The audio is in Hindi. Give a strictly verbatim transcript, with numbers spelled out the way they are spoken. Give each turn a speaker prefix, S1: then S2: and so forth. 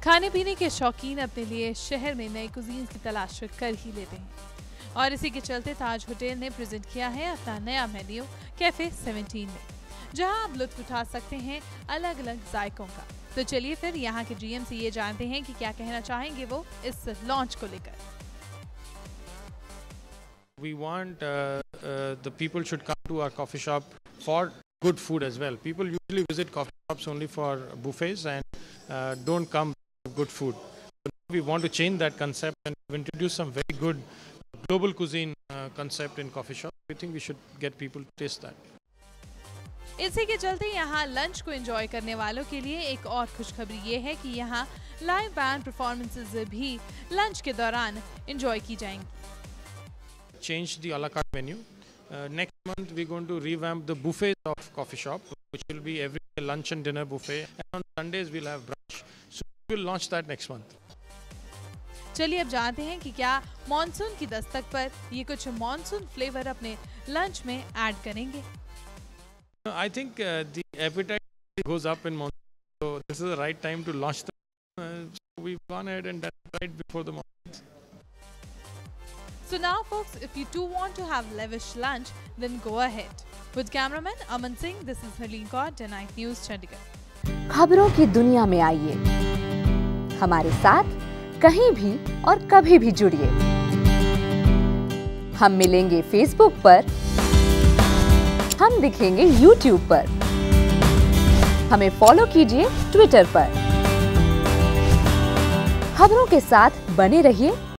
S1: खाने पीने के शौकीन अपने लिए शहर में नए कुजीन्स की तलाश कर ही लेते हैं और इसी के चलते ताज होटल ने प्रेजेंट किया है अपना नया मेन्यू कैफे सेवनटीन में, जहां आप लुत्फ उठा सकते हैं अलग अलग जायकों का। तो चलिए फिर यहाँ के जीएम से ये जानते हैं कि क्या कहना चाहेंगे वो इस लॉन्च को लेकर।
S2: We want uh, uh, the people should come to our coffee shop for good food as well. People usually visit coffee shops only for buffets and uh, don't come for good food. So we want to change that concept and introduce some very good global cuisine uh, concept in coffee shop. We think we should get people to taste that.
S1: इसी के चलते यहाँ लंच को एंजॉय करने वालों के लिए एक और खुशखबरी ये है कि यहाँ लाइव बैंड परफॉर्मेंसेज भी लंच के दौरान एंजॉय की जाएंगी।
S2: Change the a la carte menu. Uh, next month we're going to revamp the buffets of coffee shop, which will be every lunch and dinner buffet. And on Sundays we'll have brunch. So we'll launch that next month.
S1: चलिए अब जानते हैं कि क्या मॉनसून की दस्तक पर ये कुछ मॉनसून फ्लेवर अपने लंच में ऐड करेंगे।
S2: I think uh, the appetite goes up in monsoon, so this is the right time to launch them. Uh, so we've gone ahead and done it right before the monsoon.
S1: So now, folks, if you too want to have lavish lunch, then go ahead. With cameraman Aman Singh, this is Harleen Kaur, The Night News, Chandigarh.
S3: खबरों की दुनिया में आइए, हमारे साथ कहीं भी और कभी भी जुड़िए। हम मिलेंगे फेसबुक पर, हम दिखेंगे यूट्यूब पर, हमें फॉलो कीजिए ट्विटर पर। खबरों के साथ बने रहिए